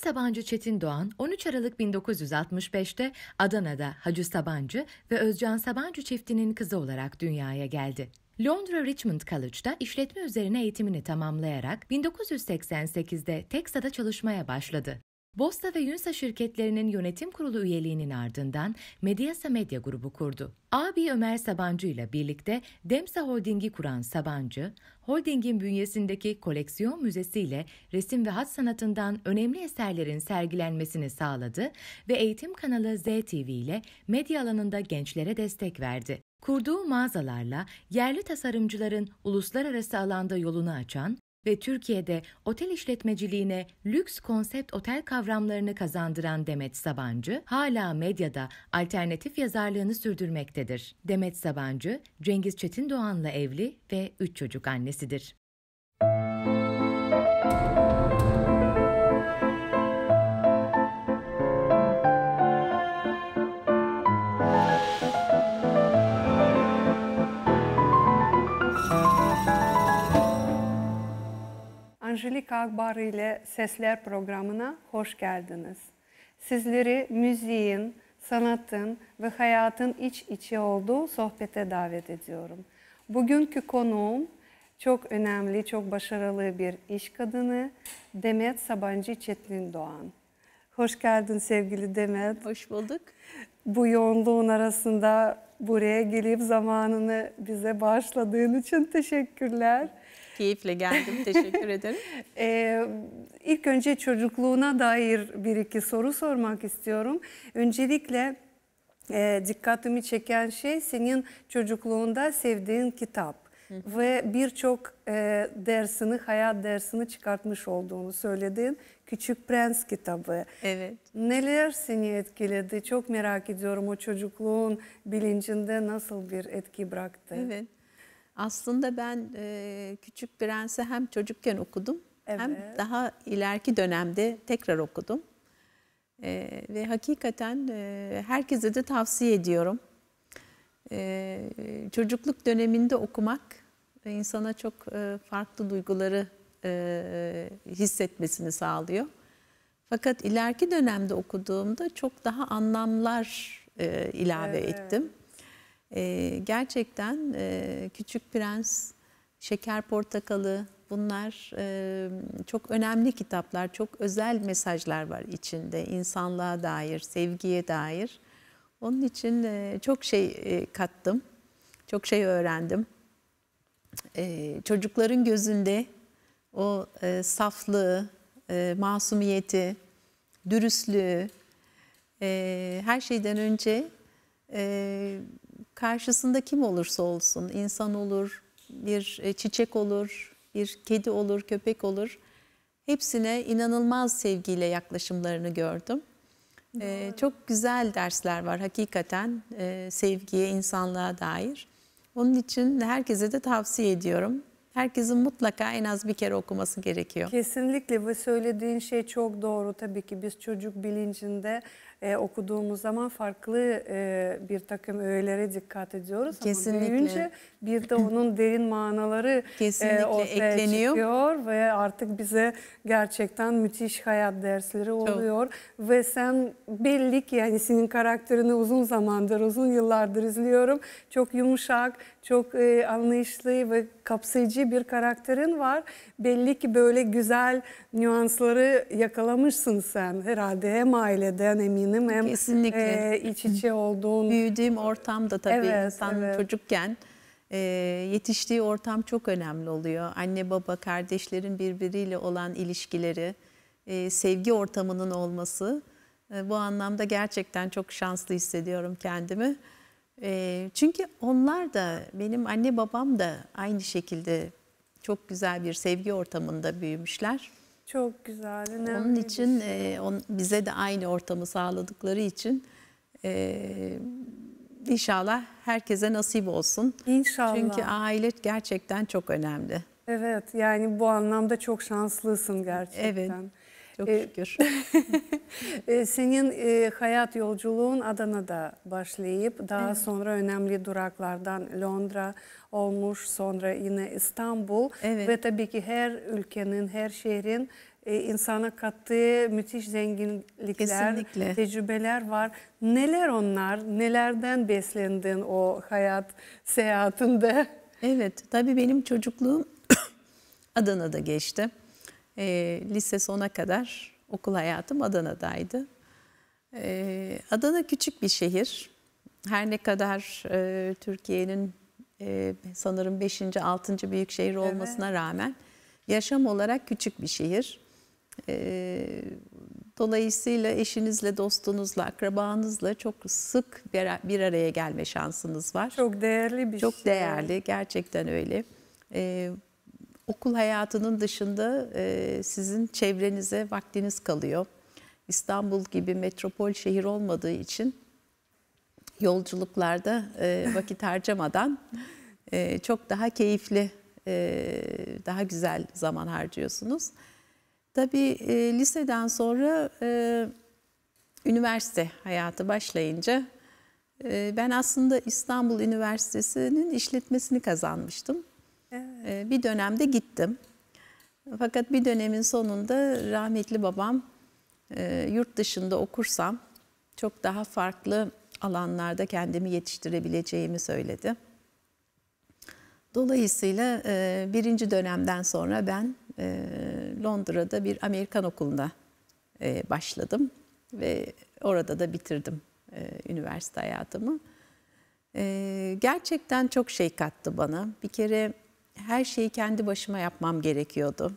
Sabancı Çetin Doğan 13 Aralık 1965'te Adana'da Hacı Sabancı ve Özcan Sabancı çiftinin kızı olarak dünyaya geldi. Londra Richmond College'da işletme üzerine eğitimini tamamlayarak 1988'de Texa'da çalışmaya başladı. Bosta ve Yunsa şirketlerinin yönetim kurulu üyeliğinin ardından Medyasa Medya Grubu kurdu. Abi Ömer Sabancı ile birlikte Demsa Holding'i kuran Sabancı, holdingin bünyesindeki koleksiyon müzesiyle resim ve hat sanatından önemli eserlerin sergilenmesini sağladı ve eğitim kanalı ZTV ile medya alanında gençlere destek verdi. Kurduğu mağazalarla yerli tasarımcıların uluslararası alanda yolunu açan ve Türkiye'de otel işletmeciliğine lüks konsept otel kavramlarını kazandıran Demet Sabancı, hala medyada alternatif yazarlığını sürdürmektedir. Demet Sabancı, Cengiz Çetin Doğan'la evli ve 3 çocuk annesidir. Angelika Akbar ile Sesler programına hoş geldiniz. Sizleri müziğin, sanatın ve hayatın iç içe olduğu sohbete davet ediyorum. Bugünkü konuğum çok önemli, çok başarılı bir iş kadını Demet Sabancı Çetin Doğan. Hoş geldin sevgili Demet. Hoş bulduk. Bu yoğunluğun arasında buraya gelip zamanını bize bağışladığın için teşekkürler. Keyifle geldim. Teşekkür ederim. İlk önce çocukluğuna dair bir iki soru sormak istiyorum. Öncelikle dikkatimi çeken şey senin çocukluğunda sevdiğin kitap. Ve birçok dersini, hayat dersini çıkartmış olduğunu söyledin. Küçük Prens kitabı. Evet. Neler seni etkiledi? Çok merak ediyorum, o çocukluğun bilincinde nasıl bir etki bıraktı? Evet. Aslında ben Küçük Prens'i hem çocukken okudum, evet, hem daha ileriki dönemde tekrar okudum. Ve hakikaten herkese de tavsiye ediyorum. Çocukluk döneminde okumak insana çok farklı duyguları hissetmesini sağlıyor. Fakat ileriki dönemde okuduğumda çok daha anlamlar ilave ettim. Gerçekten Küçük Prens, Şeker Portakalı, bunlar çok önemli kitaplar, çok özel mesajlar var içinde. İnsanlığa dair, sevgiye dair. Onun için çok şey kattım, çok şey öğrendim. Çocukların gözünde o saflığı, masumiyeti, dürüstlüğü, her şeyden önce karşısında kim olursa olsun, insan olur, bir çiçek olur, bir kedi olur, köpek olur, hepsine inanılmaz sevgiyle yaklaşımlarını gördüm. Çok güzel dersler var hakikaten sevgiye, insanlığa dair. Onun için herkese de tavsiye ediyorum. Herkesin mutlaka en az bir kere okuması gerekiyor. Kesinlikle ve söylediğin şey çok doğru. Tabii ki biz çocuk bilincinde okuduğumuz zaman farklı bir takım öğelere dikkat ediyoruz. Kesinlikle. Ama büyüyünce bir de onun derin manaları ortaya ekleniyor. Çıkıyor ve artık bize gerçekten müthiş hayat dersleri oluyor. Çok. Ve sen belli ki, yani senin karakterini uzun zamandır, uzun yıllardır izliyorum. Çok yumuşak, çok anlayışlı ve kapsayıcı bir karakterin var. Belli ki böyle güzel nüansları yakalamışsın sen herhalde, hem aileden eminim hem iç içe olduğun. Büyüdüğüm ortamda tabii evet, insan çocukken yetiştiği ortam çok önemli oluyor. Anne baba, kardeşlerin birbiriyle olan ilişkileri, sevgi ortamının olması, bu anlamda gerçekten çok şanslı hissediyorum kendimi. Çünkü onlar da, benim anne babam da aynı şekilde çok güzel bir sevgi ortamında büyümüşler. Çok güzel. Onun için bize de aynı ortamı sağladıkları için inşallah herkese nasip olsun. İnşallah. Çünkü aile gerçekten çok önemli. Evet, yani bu anlamda çok şanslısın gerçekten. Evet. Çok şükür. Senin hayat yolculuğun Adana'da başlayıp daha sonra önemli duraklardan Londra olmuş, sonra yine İstanbul ve tabii ki her ülkenin, her şehrin insana kattığı müthiş zenginlikler, Kesinlikle. tecrübeler var. Neler onlar? Nelerden beslendin o hayat seyahatinde? Evet, tabii benim çocukluğum Adana'da geçti. Lise sona kadar okul hayatım Adana'daydı. Adana küçük bir şehir. Her ne kadar Türkiye'nin sanırım 5. 6. büyük şehir olmasına rağmen yaşam olarak küçük bir şehir. Dolayısıyla eşinizle, dostunuzla, akrabanızla çok sık bir araya gelme şansınız var. Çok değerli bir şey. Çok değerli, gerçekten öyle. Okul hayatının dışında sizin çevrenize vaktiniz kalıyor. İstanbul gibi metropol şehir olmadığı için yolculuklarda vakit harcamadan çok daha keyifli, daha güzel zaman harcıyorsunuz. Tabii liseden sonra üniversite hayatı başlayınca ben aslında İstanbul Üniversitesi'nin işletmesini kazanmıştım. Evet. Bir dönemde gittim. Fakat bir dönemin sonunda rahmetli babam yurt dışında okursam çok daha farklı alanlarda kendimi yetiştirebileceğimi söyledi. Dolayısıyla birinci dönemden sonra ben Londra'da bir Amerikan okuluna başladım ve orada da bitirdim üniversite hayatımı. Gerçekten çok şey kattı bana. Bir kere her şeyi kendi başıma yapmam gerekiyordu.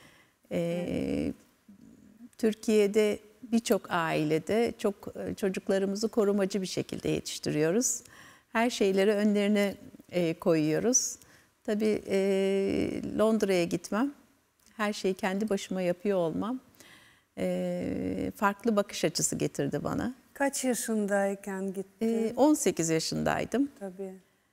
Türkiye'de birçok ailede çok çocuklarımızı korumacı bir şekilde yetiştiriyoruz. Her şeyleri önlerine koyuyoruz. Tabii Londra'ya gitmem, her şeyi kendi başıma yapıyor olmam farklı bakış açısı getirdi bana. Kaç yaşındayken gittin? 18 yaşındaydım. Tabii.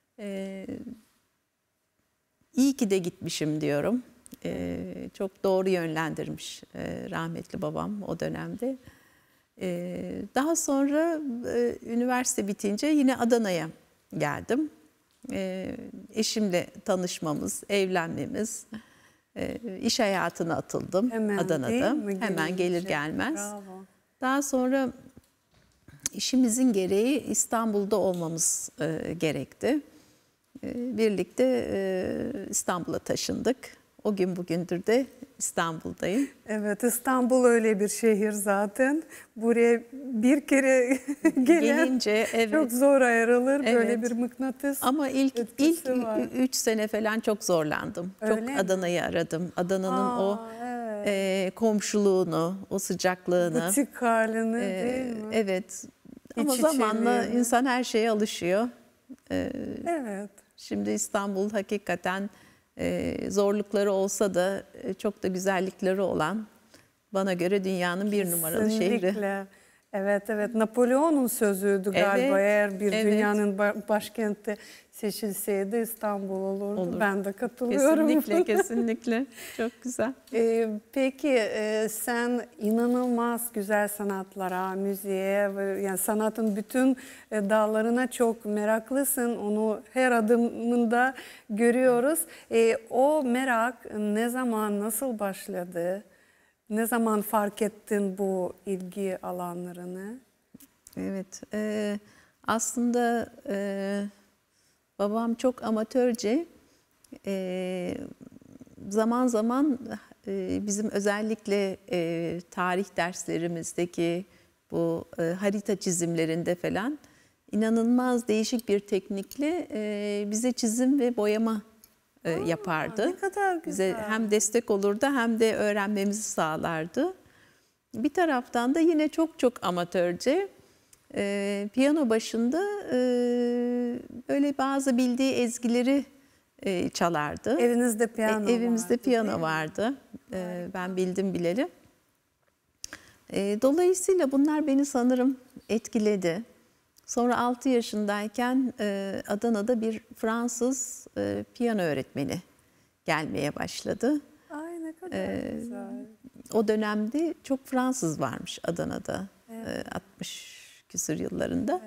İyi ki de gitmişim diyorum. Çok doğru yönlendirmiş rahmetli babam o dönemde. Daha sonra üniversite bitince yine Adana'ya geldim. Eşimle tanışmamız, evlenmemiz, iş hayatına atıldım Hemen, Adana'da. Hemen gelir gelmez. Bravo. Daha sonra işimizin gereği İstanbul'da olmamız gerekti. Birlikte İstanbul'a taşındık. O gün bugündür de İstanbul'dayım. Evet, İstanbul öyle bir şehir zaten. Buraya bir kere Gelince evet. çok zor ayrılır. Evet. Böyle bir mıknatıs. Ama ilk etkisi var. 3 sene falan çok zorlandım. Öyle çok mi? Adana'yı aradım. Adana'nın komşuluğunu, o sıcaklığını. Butik halini değil mi? Evet. Ama İç zamanla içeliğini. insan her şeye alışıyor. Evet. Şimdi İstanbul hakikaten zorlukları olsa da çok da güzellikleri olan, bana göre dünyanın bir numaralı şehri. Kesinlikle. Evet, evet. Napolyon'un sözüydü galiba. Evet, Eğer bir evet. dünyanın başkenti seçilseydi İstanbul olurdu. Olur. Ben de katılıyorum. Kesinlikle, kesinlikle. Çok güzel. Peki sen inanılmaz güzel sanatlara, müziğe ve yani sanatın bütün dallarına çok meraklısın. Onu her adımında görüyoruz. O merak ne zaman, nasıl başladı? Ne zaman fark ettin bu ilgi alanlarını? Evet, aslında babam çok amatörce, zaman zaman bizim özellikle tarih derslerimizdeki bu harita çizimlerinde falan inanılmaz değişik bir teknikle bize çizim ve boyama yapardı. Ne kadar güzel. Bize hem destek olurdu hem de öğrenmemizi sağlardı. Bir taraftan da yine çok çok amatörce piyano başında böyle bazı bildiği ezgileri çalardı. Evinizde piyano Evimizde vardı, piyano vardı. Ben bildim bileli. Dolayısıyla bunlar beni sanırım etkiledi. Sonra 6 yaşındayken Adana'da bir Fransız piyano öğretmeni gelmeye başladı. Ay ne kadar güzel. O dönemde çok Fransız varmış Adana'da, 60 küsur yıllarında.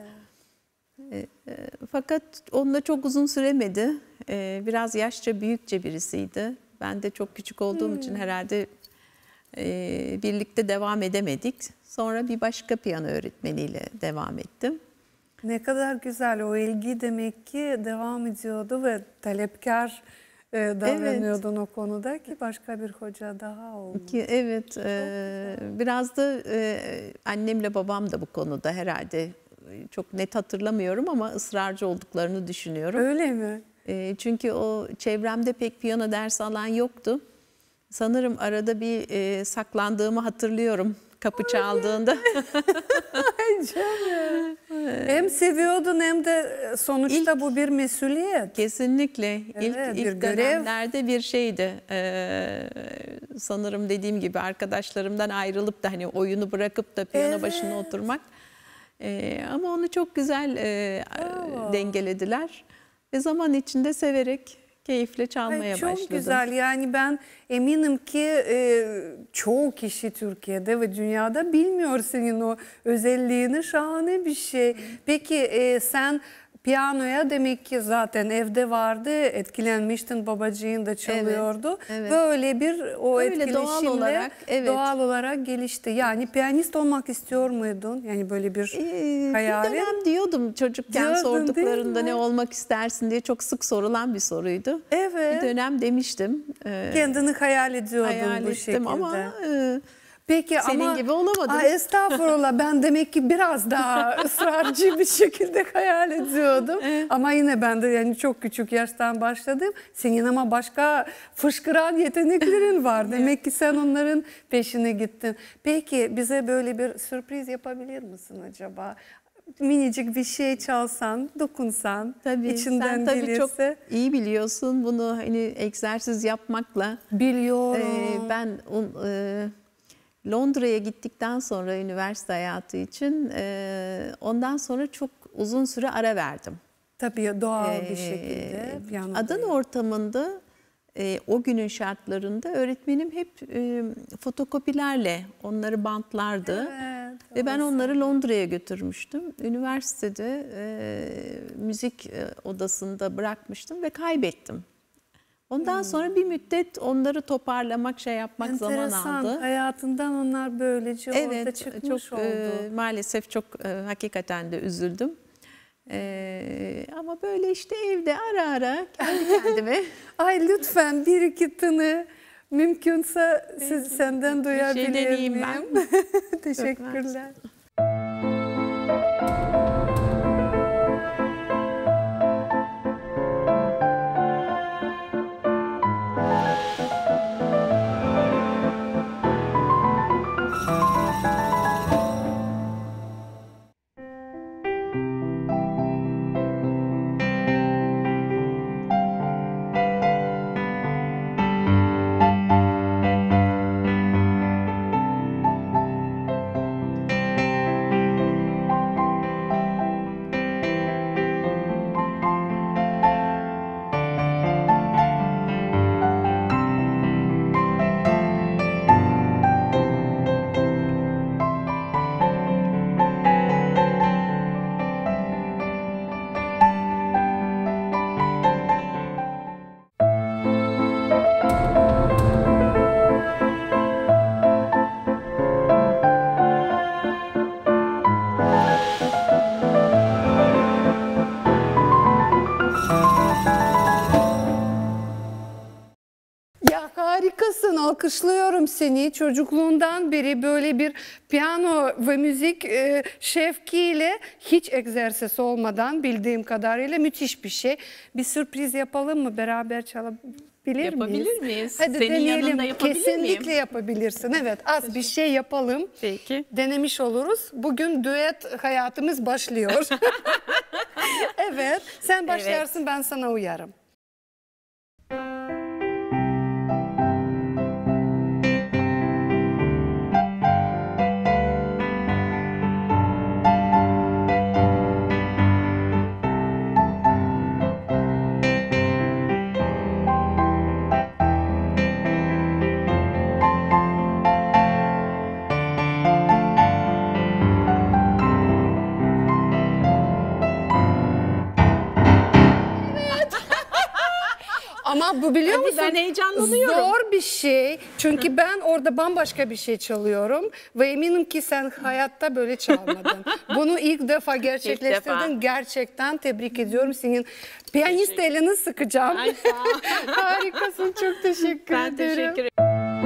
Fakat onunla çok uzun süremedi. Biraz yaşça büyükçe birisiydi. Ben de çok küçük olduğum için herhalde Birlikte devam edemedik. Sonra bir başka piyano öğretmeniyle devam ettim. Ne kadar güzel, o ilgi demek ki devam ediyordu ve talepkar davranıyordun o konuda ki başka bir hoca daha oldu. Evet, biraz da annemle babam da bu konuda herhalde çok net hatırlamıyorum ama ısrarcı olduklarını düşünüyorum. Öyle mi? Çünkü o çevremde pek piyano dersi alan yoktu. Sanırım arada bir saklandığımı hatırlıyorum kapı çaldığında. Ay canım. Hem seviyordun hem de sonuçta bu bir mesuliyet. Kesinlikle. Evet, bir ilk görev. dönemlerde bir şeydi. Sanırım dediğim gibi arkadaşlarımdan ayrılıp da hani oyunu bırakıp da piyano başına oturmak. Ama onu çok güzel dengelediler. Ve zaman içinde severek, keyifle çalmaya Çok başladım. güzel, yani ben eminim ki çoğu kişi Türkiye'de ve dünyada bilmiyor senin o özelliğini, şahane bir şey. Peki sen piyanoya demek ki zaten evde vardı, etkilenmiştin, babacığın da çalıyordu. Evet. Böyle bir o Öyle etkileşimle doğal olarak, olarak gelişti. Yani piyanist olmak istiyor muydun? Yani böyle bir hayalin? Bir dönem diyordum çocukken, Diyordun, sorduklarında değil mi? ne olmak istersin diye çok sık sorulan bir soruydu. Evet. Bir dönem demiştim. Kendini hayal ediyordun Hayal bu ettim şekilde. ama Peki senin ama, gibi olamadım. Estağfurullah, ben demek ki biraz daha ısrarcı bir şekilde hayal ediyordum. Ama yine ben de yani çok küçük yaştan başladım. Senin ama başka fışkıran yeteneklerin var. Demek ki sen onların peşine gittin. Peki bize böyle bir sürpriz yapabilir misin acaba? Minicik bir şey çalsan, dokunsan, Tabii, içinden sen tabii gelirse. çok iyi biliyorsun bunu, hani egzersiz yapmakla. Biliyorum. Ben Londra'ya gittikten sonra üniversite hayatı için ondan sonra çok uzun süre ara verdim. Tabii doğal bir şekilde. Adana ortamında o günün şartlarında öğretmenim hep fotokopilerle onları bantlardı. Evet, ve ben onları Londra'ya götürmüştüm. Üniversitede müzik odasında bırakmıştım ve kaybettim. Ondan sonra bir müddet onları toparlamak, yapmak zaman aldı. Hayatından onlar böylece orada çıkmış çok, oldu. Maalesef çok hakikaten de üzüldüm. Ama böyle işte evde ara ara kendi kendime. Ay lütfen bir iki tını mümkünse senden duyabilir deneyeyim miyim? ben. Teşekkürler. Ya harikasın, alkışlıyorum seni. Çocukluğundan beri böyle bir piyano ve müzik şevkiyle hiç egzersiz olmadan bildiğim kadarıyla müthiş bir şey. Bir sürpriz yapalım mı? Beraber çalabilir Yapabilir miyiz? Hadi Senin deneyelim. yanında yapabilir Kesinlikle miyim? yapabilirsin. Evet, az bir şey yapalım. Peki. Denemiş oluruz. Bugün düet hayatımız başlıyor. Evet, sen başlarsın, ben sana uyarım. Ama bu biliyor Hadi, musun? ben heyecanlanıyorum. Zor bir şey. Çünkü ben orada bambaşka bir şey çalıyorum. Ve eminim ki sen hayatta böyle çalmadın. Bunu ilk defa gerçekleştirdin. Gerçekten tebrik ediyorum. Senin piyanist elini sıkacağım. Ay, sağ ol. Harikasın. Çok teşekkür Ben ederim. teşekkür ederim.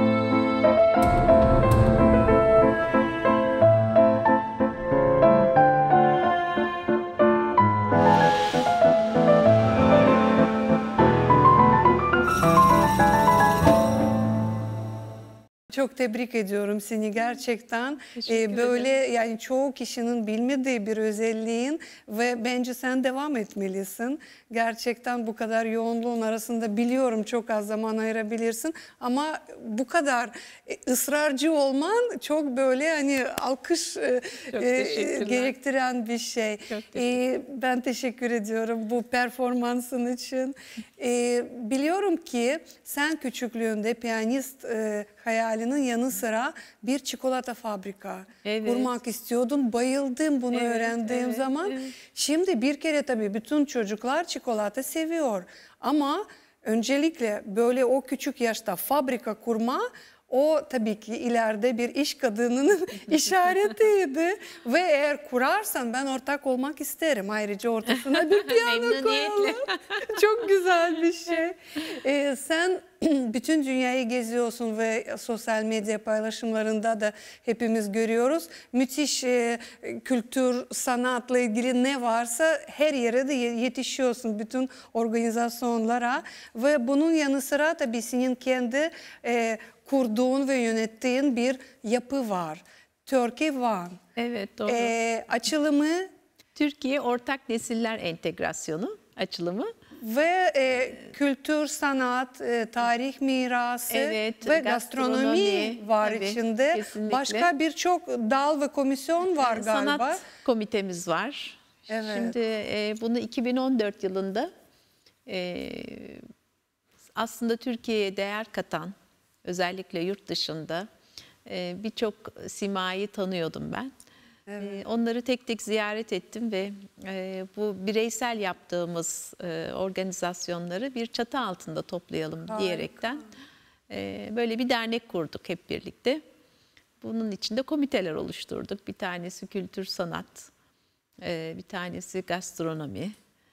Çok tebrik ediyorum seni gerçekten. Böyle yani çoğu kişinin bilmediği bir özelliğin ve bence sen devam etmelisin. Gerçekten bu kadar yoğunluğun arasında biliyorum çok az zaman ayırabilirsin ama bu kadar ısrarcı olman çok böyle hani alkış gerektiren bir şey. Ben teşekkür ediyorum bu performansın için. Biliyorum ki sen küçüklüğünde piyanist hayalinin yanı sıra bir çikolata fabrika kurmak istiyordun. Bayıldım bunu öğrendiğim zaman. Şimdi bir kere tabii bütün çocuklar çikolata seviyor. Ama öncelikle böyle o küçük yaşta fabrika kurma o tabii ki ileride bir iş kadınının işaretiydi. Ve eğer kurarsan ben ortak olmak isterim. Ayrıca ortasına bir piyano koyalım. Çok güzel bir şey. Sen bütün dünyayı geziyorsun ve sosyal medya paylaşımlarında da hepimiz görüyoruz. Müthiş kültür, sanatla ilgili ne varsa her yere de yetişiyorsun bütün organizasyonlara. Ve bunun yanı sıra tabii senin kendi kurduğun ve yönettiğin bir yapı var. Turkey One. Evet, doğru. Açılımı? Türkiye Ortak Nesiller Entegrasyonu açılımı. Ve kültür, sanat, tarih mirası ve gastronomi var içinde. Kesinlikle. Başka birçok dal ve komisyon var galiba. Sanat komitemiz var. Evet. Şimdi bunu 2014 yılında aslında Türkiye'ye değer katan, özellikle yurt dışında birçok simayı tanıyordum ben. Evet. Onları tek tek ziyaret ettim ve bu bireysel yaptığımız organizasyonları bir çatı altında toplayalım diyerekten böyle bir dernek kurduk hep birlikte. Bunun içinde komiteler oluşturduk. Bir tanesi kültür sanat, bir tanesi gastronomi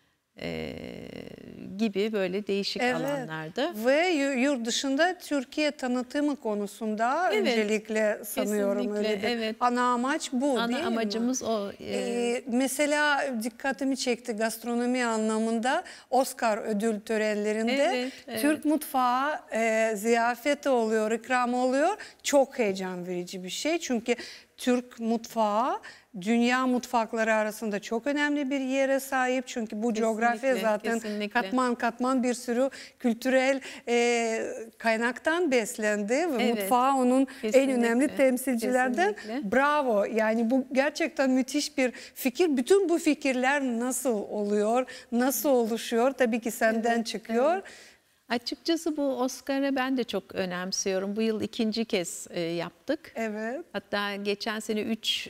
gibi böyle değişik alanlarda. Ve yurt dışında Türkiye tanıtımı konusunda öncelikle sanıyorum öyle bir ana amaç bu değil mi? Ana amacımız o. Mesela dikkatimi çekti gastronomi anlamında Oscar ödül törenlerinde Türk mutfağı ziyafeti oluyor, ikram oluyor. Çok heyecan verici bir şey çünkü Türk mutfağı dünya mutfakları arasında çok önemli bir yere sahip. Çünkü bu coğrafya zaten katman katman bir sürü kültürel kaynaktan beslendi. Ve mutfağı onun en önemli temsilcilerden. Bravo. Yani bu gerçekten müthiş bir fikir. Bütün bu fikirler nasıl oluyor, nasıl oluşuyor? Tabii ki senden çıkıyor. Açıkçası bu Oscar'ı ben de çok önemsiyorum. Bu yıl 2. kez yaptık. Evet. Hatta geçen sene 3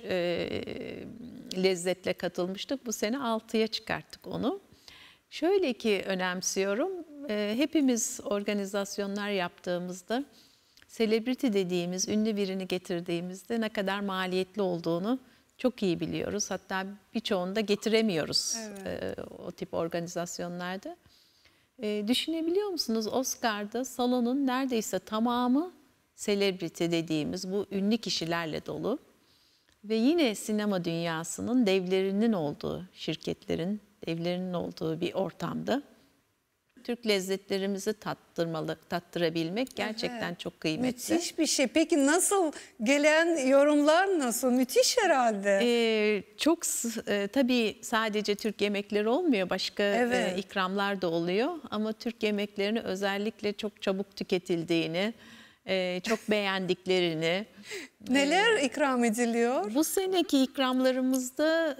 lezzetle katılmıştık. Bu sene 6'ya çıkarttık onu. Şöyle ki önemsiyorum. Hepimiz organizasyonlar yaptığımızda celebrity dediğimiz ünlü birini getirdiğimizde ne kadar maliyetli olduğunu çok iyi biliyoruz. Hatta birçoğunu da getiremiyoruz o tip organizasyonlarda. Düşünebiliyor musunuz? Oscar'da salonun neredeyse tamamı celebrity dediğimiz bu ünlü kişilerle dolu. Ve yine sinema dünyasının devlerinin olduğu, şirketlerin devlerinin olduğu bir ortamda Türk lezzetlerimizi tattırabilmek gerçekten çok kıymetli. Müthiş bir şey. Peki nasıl gelen yorumlar nasıl? Müthiş herhalde. Çok tabii sadece Türk yemekleri olmuyor. Başka ikramlar da oluyor. Ama Türk yemeklerini özellikle çok çabuk tüketildiğini, çok beğendiklerini. Neler ikram ediliyor? Bu seneki ikramlarımızda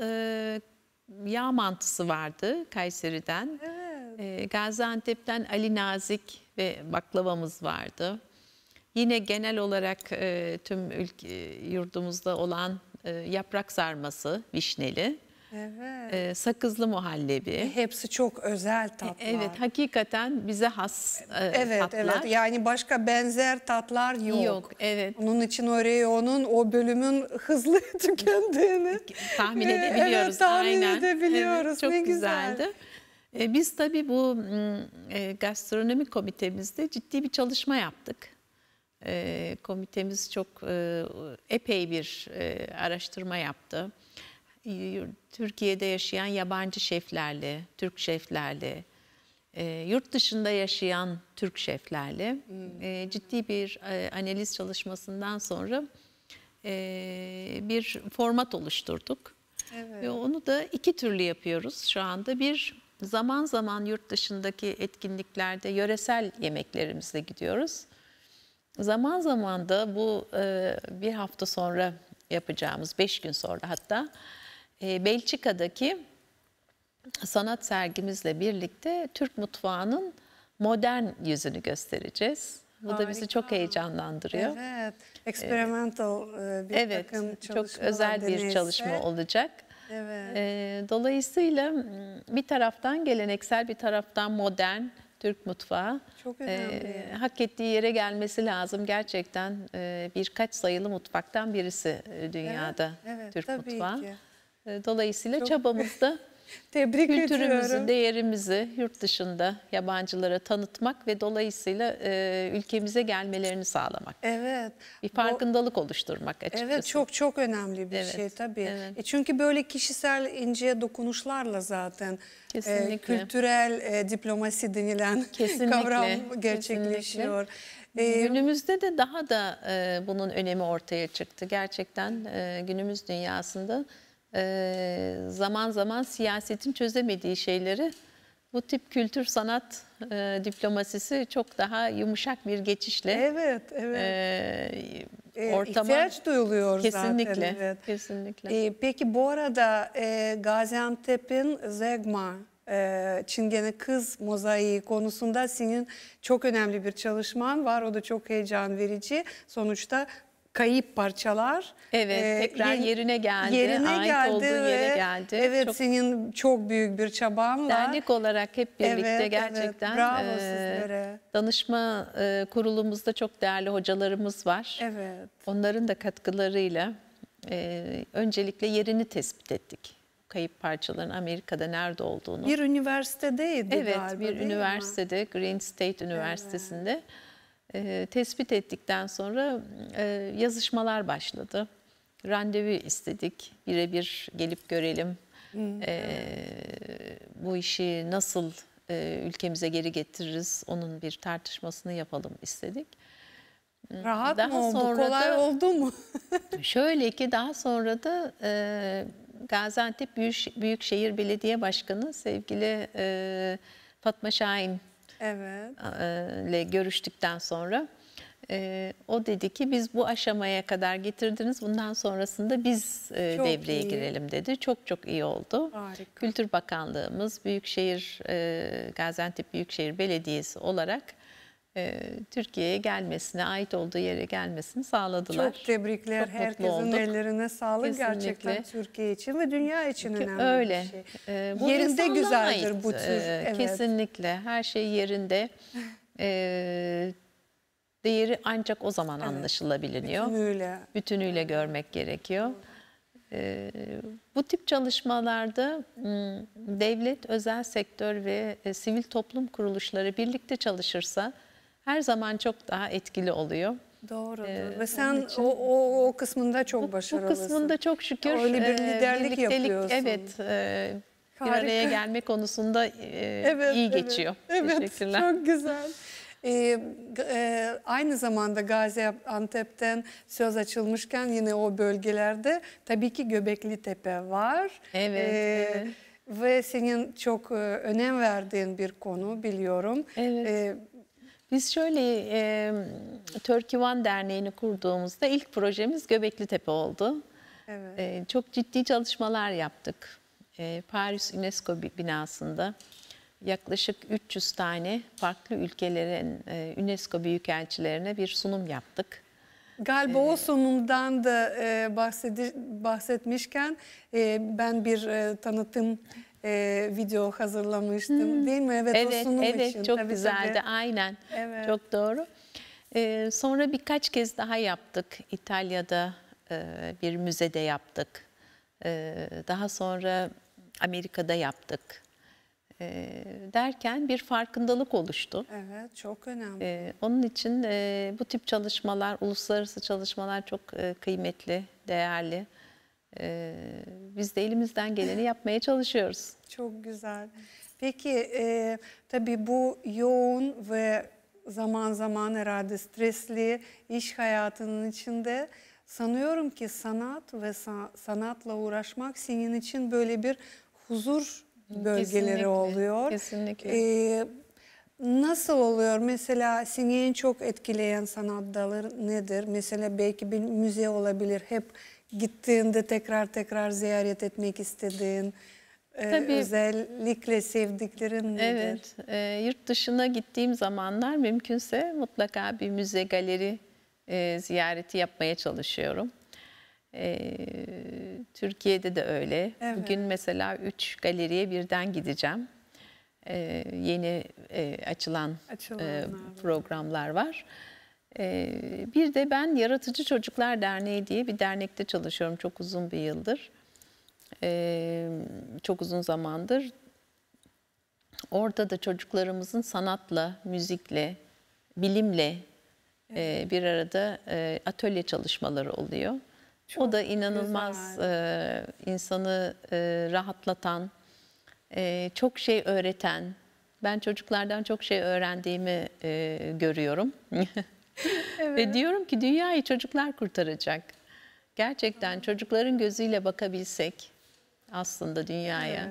yağ mantısı vardı Kayseri'den. Gaziantep'ten Ali Nazik ve baklavamız vardı. Yine genel olarak tüm yurdumuzda olan yaprak sarması vişneli. sakızlı muhallebi. Hepsi çok özel tatlar. Evet, hakikaten bize has Evet, tatlar. evet. Yani başka benzer tatlar yok. Yok, evet. Onun için o reyonun, o bölümün hızlı tükendiğini Tahmin edebiliyoruz. Evet, tahmin Aynen. edebiliyoruz. Evet, çok Ne güzel. güzeldi. Biz tabii bu gastronomi komitemizde ciddi bir çalışma yaptık. Komitemiz çok epey bir araştırma yaptı. Türkiye'de yaşayan yabancı şeflerle, Türk şeflerle, yurt dışında yaşayan Türk şeflerle ciddi bir analiz çalışmasından sonra bir format oluşturduk. Evet. Ve onu da iki türlü yapıyoruz şu anda. Bir, zaman zaman yurt dışındaki etkinliklerde yöresel yemeklerimizle gidiyoruz. Zaman zaman da bu bir hafta sonra yapacağımız, 5 gün sonra hatta Belçika'daki sanat sergimizle birlikte Türk mutfağının modern yüzünü göstereceğiz. Bu da bizi çok Harika. heyecanlandırıyor. Evet. Experimental bir Evet, takım çok çalışmalar özel bir deneyse. çalışma olacak. Evet. Dolayısıyla bir taraftan geleneksel, bir taraftan modern Türk mutfağı Çok önemli. hak ettiği yere gelmesi lazım. Gerçekten birkaç sayılı mutfaktan birisi dünyada evet, Türk tabii mutfağı. ki. Dolayısıyla çabamızda Tebrik kültürümüzü, ediyorum. değerimizi yurt dışında yabancılara tanıtmak ve dolayısıyla ülkemize gelmelerini sağlamak. Evet. Bir farkındalık oluşturmak açıkçası. Evet, çok çok önemli bir Evet, şey tabii. evet. Çünkü böyle kişisel ince dokunuşlarla zaten Kesinlikle. kültürel diplomasi denilen Kesinlikle, kavram gerçekleşiyor. Günümüzde de daha da bunun önemi ortaya çıktı. Gerçekten günümüz dünyasında zaman zaman siyasetin çözemediği şeyleri bu tip kültür sanat diplomasisi çok daha yumuşak bir geçişle Evet, ortama ihtiyaç duyuluyor kesinlikle, zaten. Evet. kesinlikle. Peki bu arada Gaziantep'in Zegma Çingene Kız mozaiği konusunda senin çok önemli bir çalışman var. O da çok heyecan verici. Sonuçta kayıp parçalar. Evet, tekrar yerine geldi. Ait olduğu yere geldi. Evet, Çok, senin çok büyük bir çaban var. dernek olarak hep birlikte Evet, gerçekten bravo sizlere. danışma kurulumuzda çok değerli hocalarımız var. Evet. Onların da katkılarıyla öncelikle yerini tespit ettik. Kayıp parçaların Amerika'da nerede olduğunu. Bir üniversitedeydi Evet, galiba, bir değil mi? üniversitede, Green State Üniversitesi'nde tespit ettikten sonra yazışmalar başladı. Randevu istedik, birebir gelip görelim. Bu işi nasıl ülkemize geri getiririz, onun bir tartışmasını yapalım istedik. Rahat Daha mı oldu, sonra kolay da- oldu mu? Şöyle ki daha sonra da Gaziantep Büyükşehir Belediye Başkanı sevgili Fatma Şahin Evet. ile görüştükten sonra o dedi ki biz bu aşamaya kadar getirdiniz, bundan sonrasında biz devreye iyi. girelim dedi. Çok çok iyi oldu. Harika. Kültür Bakanlığımız Gaziantep Büyükşehir Belediyesi olarak Türkiye'ye gelmesine, ait olduğu yere gelmesini sağladılar. Çok tebrikler. Çok mutlu Herkesin olduk. ellerine sağlık. Kesinlikle. Gerçekten Türkiye için ve dünya için önemli Öyle. bir şey. Bu Yerinde insanlığa güzeldir ait. bu tür. Evet. Kesinlikle. Her şey yerinde. Değeri ancak o zaman anlaşılabiliyor. Bütünüyle. Bütünüyle görmek gerekiyor. Bu tip çalışmalarda devlet, özel sektör ve sivil toplum kuruluşları birlikte çalışırsa her zaman çok daha etkili oluyor. Doğrudur. Ve onun sen için- o kısmında çok Bu başarılısın. kısmında çok şükür Öyle bir liderlik yapıyorsun. Evet, bir Harika. araya gelme konusunda iyi geçiyor. Evet, Teşekkürler. çok güzel. Aynı zamanda Gaziantep'ten söz açılmışken yine o bölgelerde tabii ki Göbekli Tepe var. Evet, evet. Ve senin çok önem verdiğin bir konu biliyorum. Evet. Biz şöyle Turkey One Derneği'ni kurduğumuzda ilk projemiz Göbekli Tepe oldu. Evet. Çok ciddi çalışmalar yaptık. Paris UNESCO binasında yaklaşık 300 tane farklı ülkelerin UNESCO büyükelçilerine bir sunum yaptık. Galiba o sonundan da bahsetmişken ben bir tanıtım video hazırlamıştım, değil mi? Evet, o sunum için. Çok Tabii, güzeldi, tabii. aynen. Evet. Çok doğru. Sonra birkaç kez daha yaptık. İtalya'da bir müzede yaptık. Daha sonra Amerika'da yaptık. Derken bir farkındalık oluştu. Evet, çok önemli. Onun için bu tip çalışmalar, uluslararası çalışmalar çok kıymetli, değerli. Biz de elimizden geleni yapmaya çalışıyoruz. Çok güzel. Peki tabii bu yoğun ve zaman zaman herhalde stresli iş hayatının içinde sanıyorum ki sanat ve sanatla uğraşmak senin için böyle bir huzur bölgeleri Kesinlikle, oluyor. kesinlikle. Nasıl oluyor? Mesela seni en çok etkileyen sanat dalı nedir? Mesela belki bir müze olabilir. Hep gittiğinde tekrar ziyaret etmek istediğin, Tabii. özellikle sevdiklerin nedir? Evet, yurt dışına gittiğim zamanlar mümkünse mutlaka bir müze, galeri ziyareti yapmaya çalışıyorum. Türkiye'de de öyle. Evet. Bugün mesela 3 galeriye birden gideceğim. Yeni açılan programlar var. Bir de ben Yaratıcı Çocuklar Derneği diye bir dernekte çalışıyorum çok uzun bir yıldır. Çok uzun zamandır. Orada da çocuklarımızın sanatla, müzikle, bilimle bir arada atölye çalışmaları oluyor. O da inanılmaz insanı rahatlatan, çok şey öğreten, ben çocuklardan çok şey öğrendiğimi görüyorum. Ve diyorum ki dünyayı çocuklar kurtaracak. Gerçekten çocukların gözüyle bakabilsek aslında dünyaya.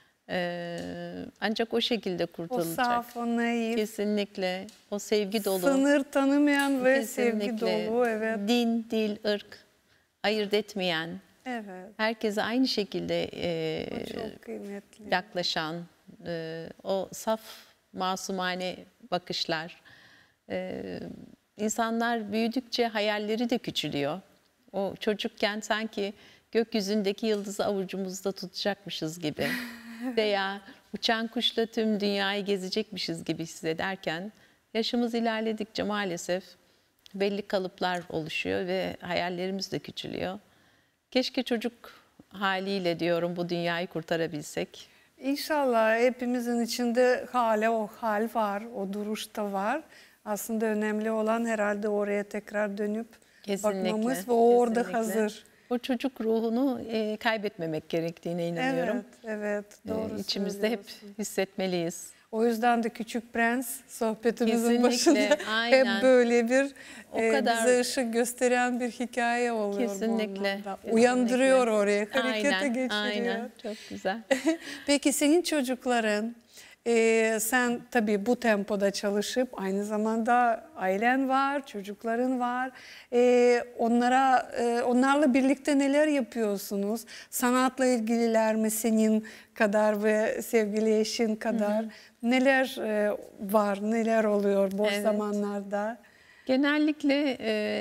Ancak o şekilde kurtulacak. O saf, o naif. Kesinlikle. O sevgi dolu. Sınır tanımayan ve Kesinlikle. sevgi dolu. Evet. Din, dil, ırk ayırt etmeyen. Evet. Herkese aynı şekilde O çok kıymetli. yaklaşan, o saf, masumane bakışlar. İnsanlar büyüdükçe hayalleri de küçülüyor. O çocukken sanki gökyüzündeki yıldızı avucumuzda tutacakmışız gibi veya uçan kuşla tüm dünyayı gezecekmişiz gibi hissederken yaşımız ilerledikçe maalesef belli kalıplar oluşuyor ve hayallerimiz de küçülüyor. Keşke çocuk haliyle diyorum bu dünyayı kurtarabilsek. İnşallah hepimizin içinde hala o hal var, o duruş da var. Aslında önemli olan herhalde oraya tekrar dönüp bakmamız ve o orada hazır. O çocuk ruhunu kaybetmemek gerektiğine inanıyorum. Evet, doğru İçimizde hep hissetmeliyiz. O yüzden de Küçük Prens sohbetimizin Kesinlikle, başında aynen. hep böyle bir O kadar bize ışık gösteren bir hikaye oluyor. kesinlikle, bu uyandırıyor oraya, harekete aynen, geçiriyor. Aynen, çok güzel. Peki senin çocukların, sen tabii bu tempoda çalışıp aynı zamanda ailen var, çocukların var. Onlarla birlikte neler yapıyorsunuz? Sanatla ilgililer mi senin kadar ve sevgili eşin kadar? Neler var, neler oluyor boş zamanlarda? Genellikle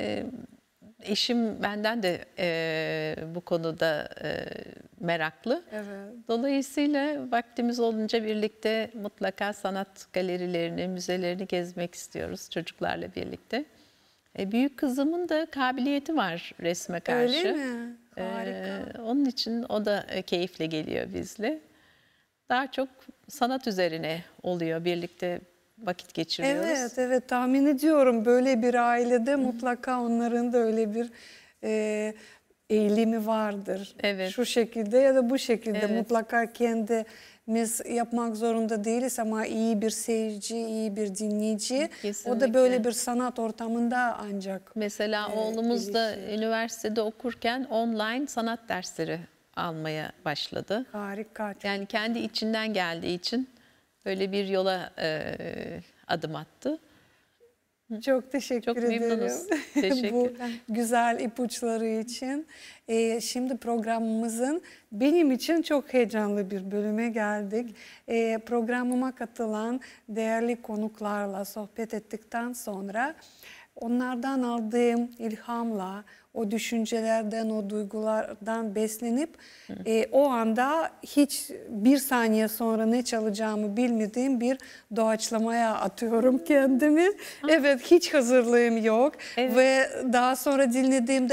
eşim benden de bu konuda meraklı. Evet. Dolayısıyla vaktimiz olunca birlikte mutlaka sanat galerilerini, müzelerini gezmek istiyoruz çocuklarla birlikte. Büyük kızımın da kabiliyeti var resme karşı. Öyle mi? Harika. Onun için o da keyifle geliyor bizle. Daha çok sanat üzerine oluyor, birlikte vakit geçiriyoruz. Evet, tahmin ediyorum böyle bir ailede mutlaka onların da öyle bir eğilimi vardır. Evet. Şu şekilde ya da bu şekilde Evet. mutlaka kendimiz yapmak zorunda değiliz ama iyi bir seyirci, iyi bir dinleyici. O Kesinlikle. da böyle bir sanat ortamında ancak. Mesela oğlumuz da gelişir. üniversitede okurken online sanat dersleri almaya başladı. Harika. Yani kendi içinden geldiği için böyle bir yola adım attı. Çok teşekkür Çok ederim. memnunuz. Bu Teşekkürler. güzel ipuçları için. Şimdi programımızın benim için çok heyecanlı bir bölüme geldik. Programıma katılan değerli konuklarla sohbet ettikten sonra onlardan aldığım ilhamla, o düşüncelerden, o duygulardan beslenip o anda hiç bir saniye sonra ne çalacağımı bilmediğim bir doğaçlamaya atıyorum kendimi. Evet, hiç hazırlığım yok ve daha sonra dinlediğimde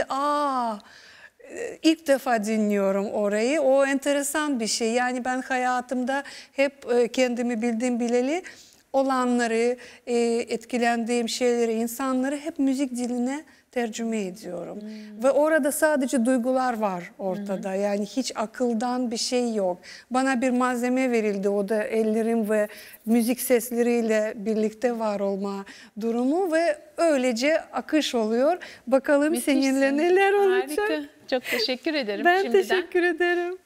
ilk defa dinliyorum orayı. O enteresan bir şey. Yani ben hayatımda hep kendimi bildim bileli olanları, etkilendiğim şeyleri, insanları hep müzik diline tercüme ediyorum. Ve orada sadece duygular var ortada. Yani hiç akıldan bir şey yok. Bana bir malzeme verildi. O da ellerim ve müzik sesleriyle birlikte var olma durumu ve öylece akış oluyor. Bakalım seninle neler olacak. Harika. Çok teşekkür ederim Ben şimdiden. teşekkür ederim.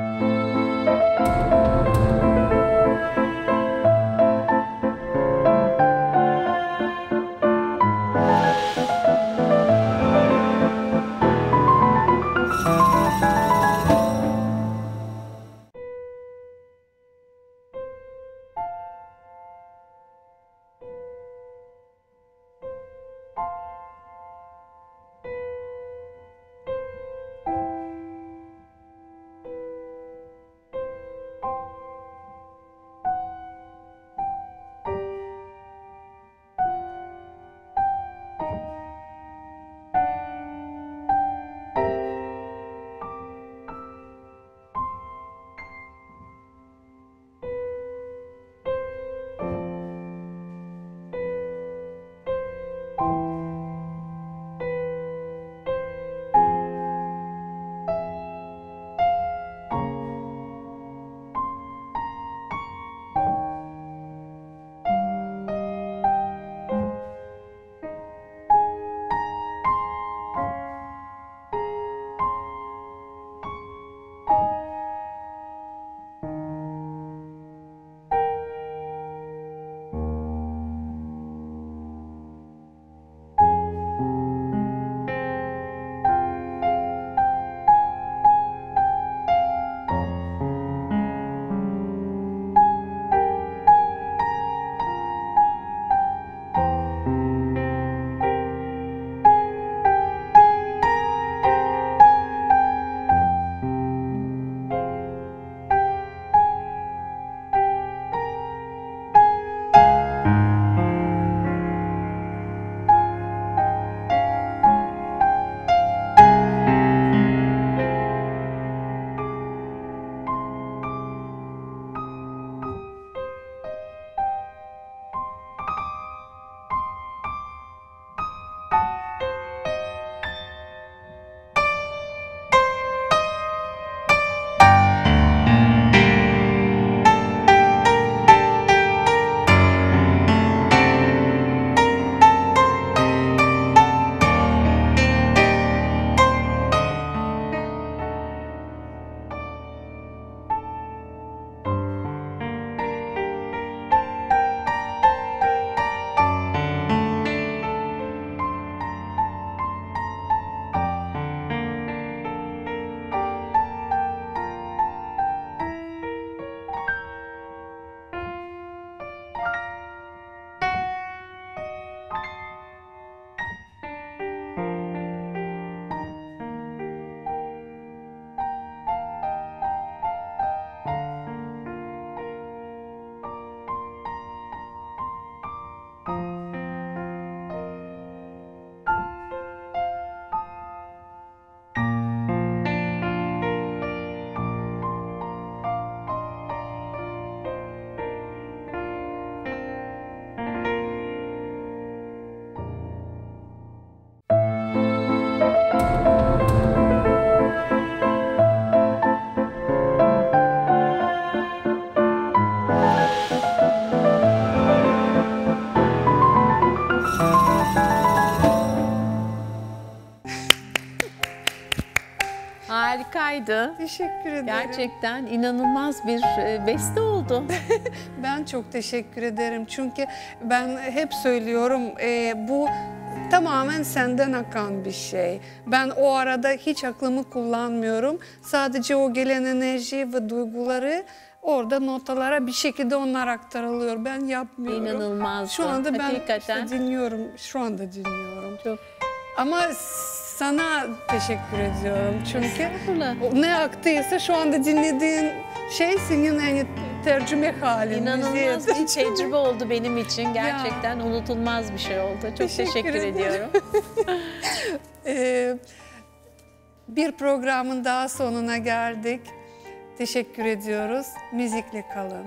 Harikaydı. Teşekkür ederim. Gerçekten inanılmaz bir beste oldu. Ben çok teşekkür ederim. Çünkü ben hep söylüyorum bu tamamen senden akan bir şey. Ben o arada hiç aklımı kullanmıyorum. Sadece o gelen enerji ve duyguları orada notalara bir şekilde onlar aktarılıyor. Ben yapmıyorum. İnanılmaz. Şu anda ben Hakikaten. işte dinliyorum. Şu anda dinliyorum. Çok. Ama sana teşekkür ediyorum. Çünkü Estağfurullah. ne aktıysa şu anda dinlediğin şey senin hani tercüme halin. İnanılmaz müziğe. bir tecrübe oldu benim için. Gerçekten unutulmaz bir şey oldu. Çok teşekkür ederim. ediyorum. Bir programın daha sonuna geldik. Teşekkür ediyoruz. Müzikle kalın.